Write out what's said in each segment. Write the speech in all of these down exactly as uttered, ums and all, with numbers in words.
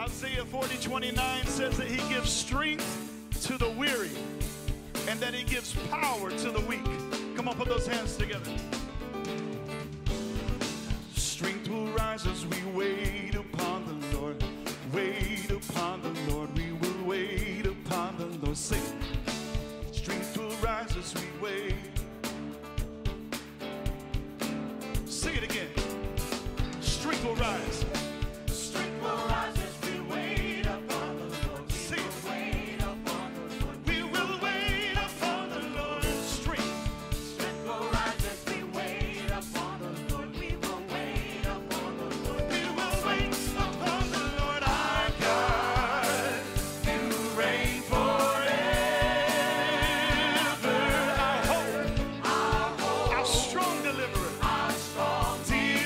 Isaiah forty twenty-nine says that he gives strength to the weary and that he gives power to the weak. Come on, put those hands together. Strength will rise as we wait upon the Lord. Wait upon the Lord. We will wait upon the Lord. Sing. Strength will rise as we wait. Sing it again. Strength will rise. Strength will rise as we wait upon the Lord. Sing it. Wait upon the Lord. We will wait upon the Lord. Strength. Strength will rise as we wait upon the Lord. We will wait upon the Lord. We will wait upon the Lord our God. You reign forever. Our hope, Our hope, our strong deliverer. our strong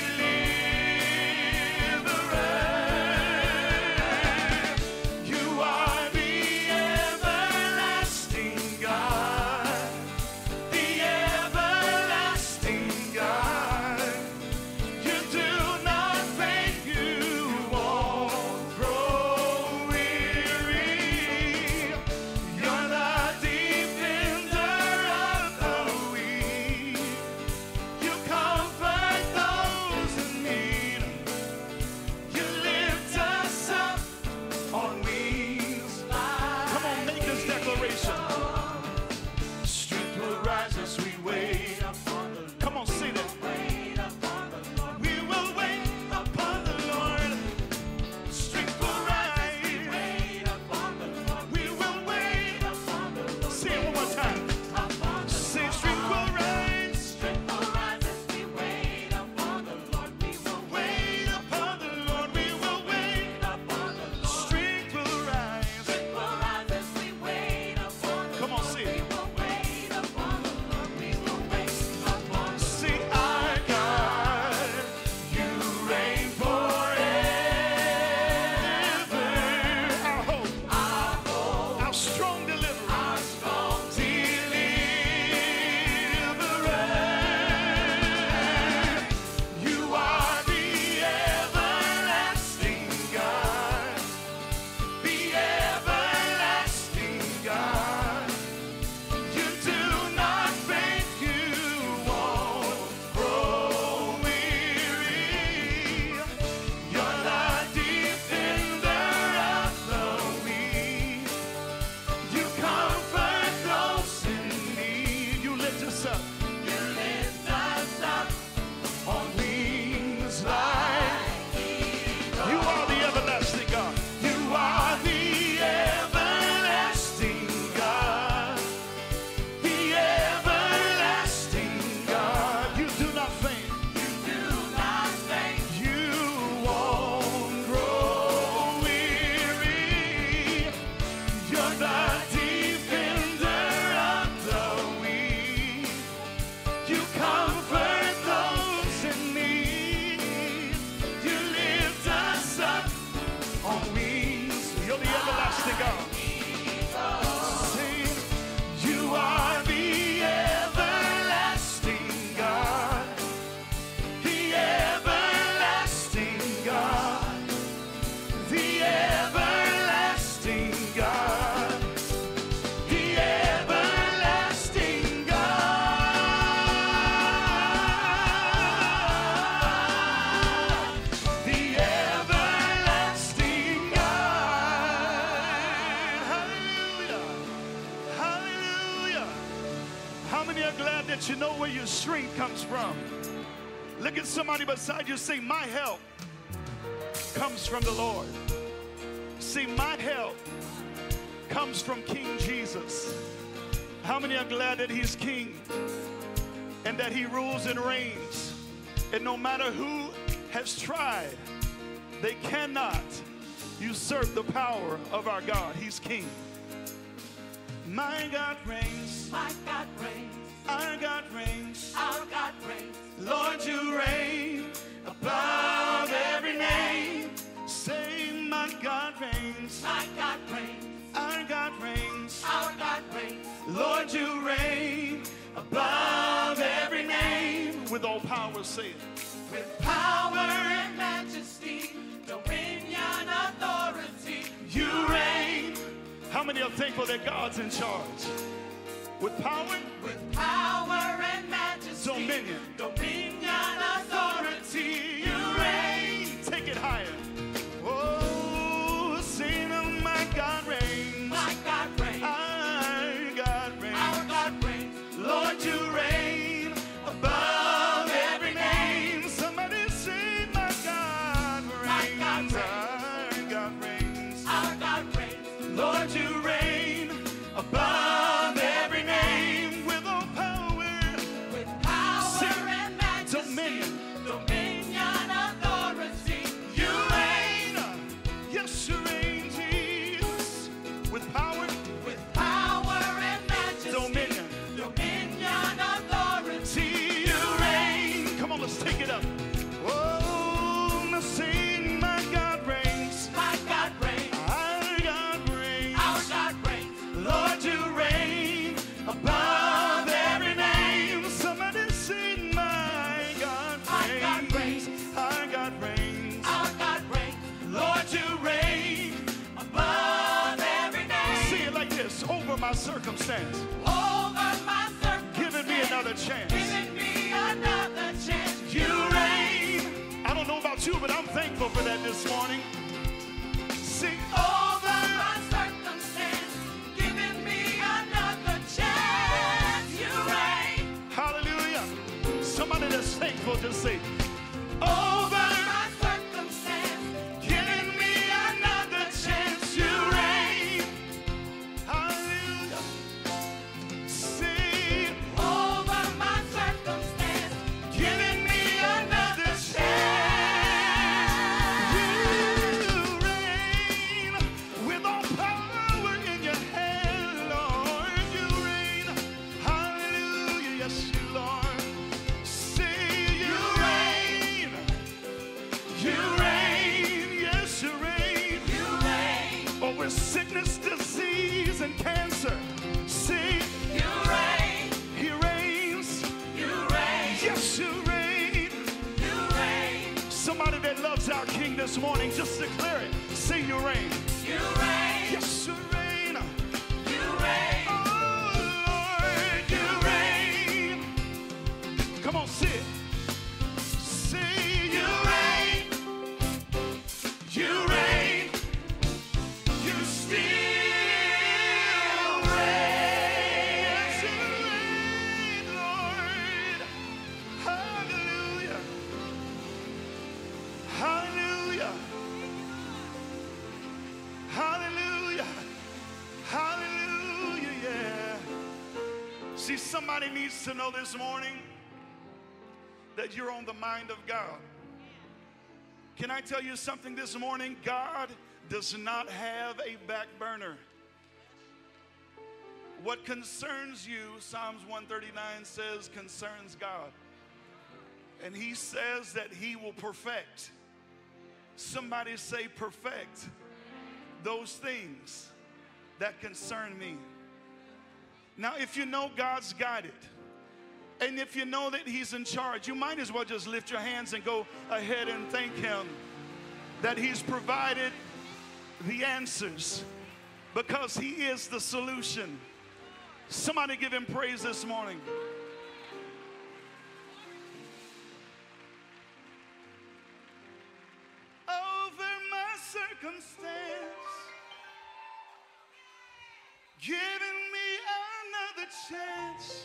You are the everlasting God, the everlasting God. You do not faint, you won't grow weary. You're the defender of the weak. You comfort those in need. You lift us up on wings. Come on, make this declaration. Strength will rise as we wait. upon the Lord. Come on, sing it. Wait upon the Lord. We will wait upon the Lord. Strength will rise. Wait upon the Lord. We will wait. Upon the Lord. Say it one more time. Upon the Say Lord. strength will rise. Strength will rise as we wait upon the Lord. We will Wait upon the Lord. We will wait. upon the Lord. Strength will rise. Strength will rise as we wait upon the Come on, Lord. sing We it. will wait upon the Lord. We will wait upon the Sing our God, you reign forever. Our hope, Our hope, our strong deliverer, our strong deliverer. You are the everlasting God, the everlasting God. You do not faint, you won't grow weary. You're the defender of the weak. You comfort those in need. You lift us up. You lift us up On wings like you are the everlasting God. You are the everlasting God. The everlasting God. You do not faint. do not faint. You won't grow weary. You're the defender of the weak. You comfort those in need. You lift us up on wings. You're the everlasting God. Sing, you are the everlasting God. The everlasting God. The everlasting God. The everlasting God. The everlasting God. Hallelujah. Hallelujah. How many are glad that you know where your strength comes from? Look at somebody beside you, say, my help comes from the Lord. See, my help comes from King Jesus. How many are glad that he's king and that he rules and reigns? And no matter who has tried, they cannot usurp the power of our God. He's king. My God reigns. My God reigns. Our God reigns. Our God reigns. Lord, you reign above every name. Say, my God reigns. My God reigns. Our God reigns. Our God reigns. Lord, you reign above every name. With all power, say it. With power and majesty, dominion, authority. many are thankful that God's in charge? With power, With power and majesty, dominion, dominion, authority, you reign. Take it higher. Oh, sing of my God reigns. my God reigns. Our God reigns. Our God reigns. Lord, you reign above every name. Somebody say, my God reigns. My God Our God reigns. Our God reigns. Lord, you reign above every name with all power, With power Sing. and majesty, dominion. dominion, authority, You reign. Yes, you reign, Jesus. With power, with power and majesty, dominion. dominion, authority. See, you reign. Come on, let's take it up. Oh, now sing, my God reigns. My God reigns. Our God reigns. Our God reigns. Lord, you reign above every name. Somebody sing, my God My God reigns. reigns. Our God reigns. Our God reigns. Lord, you reign Above every name. Say it like this, over my circumstance, Over my circumstance. giving me another chance. Giving me another chance. You reign. I don't know about you, but I'm thankful for that this morning. Sing Over over. my circumstance. Giving me another chance. You reign. Hallelujah. Somebody that's thankful, just say, Over over. my circumstance. Giving me another chance. You reign. Hallelujah. Sing Over my circumstance. giving me another chance. You reign with all power in your hand, Lord. You reign. Hallelujah. Yes, you, Lord. Say you reign. You reign. Yes, you reign. You reign. Over sickness, disease, and cancer. See, You reign. he reigns. You reign. Yes, you reign. You reign. Somebody that loves our King this morning, just declare it. Say you reign. You reign. Yes, you reign. You reign. Oh, Lord, you reign. Come on, say it. Say you reign. You reign. You still reign. Yes, you reign, Lord. Hallelujah. Hallelujah. Hallelujah. Hallelujah. Yeah. See, somebody needs to know this morning that you're on the mind of God. Can I tell you something this morning? God does not have a back burner. What concerns you, Psalms one thirty-nine says, concerns God. And he says that he will perfect. Somebody say perfect those things that concern me. Now, if you know God's got it, and if you know that he's in charge, you might as well just lift your hands and go ahead and thank him that he's provided the answers, because he is the solution. Somebody give him praise this morning. Over my circumstance, giving me another chance.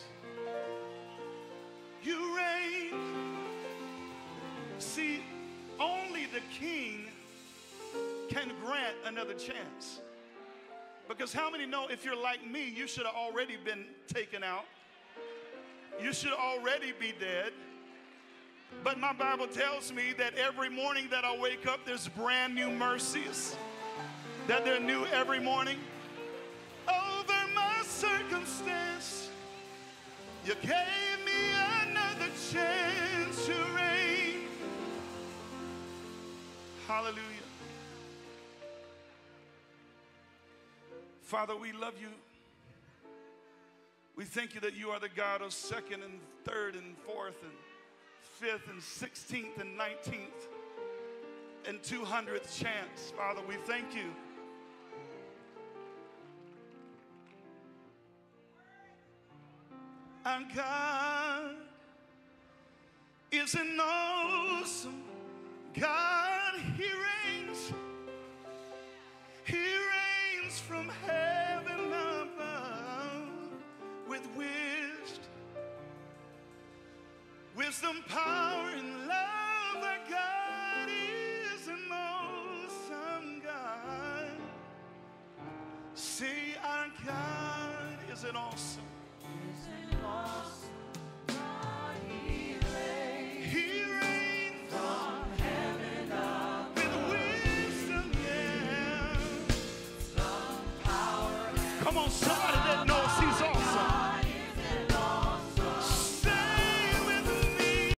You reign. See, only the King can grant another chance. Because how many know if you're like me, you should have already been taken out? You should already be dead. But my Bible tells me that every morning that I wake up, there's brand new mercies, that they're new every morning. Over my circumstance, you gave me another chance to reign. Hallelujah. Father, we love you. We thank you that you are the God of second and third and fourth and fifth and sixteenth and nineteenth and two hundredth chance. Father, we thank you Our God is an awesome God. He reigns. He reigns from heaven above with wisdom, wisdom, power, and love. Our God is an awesome God. Say, our God is an awesome. Is an awesome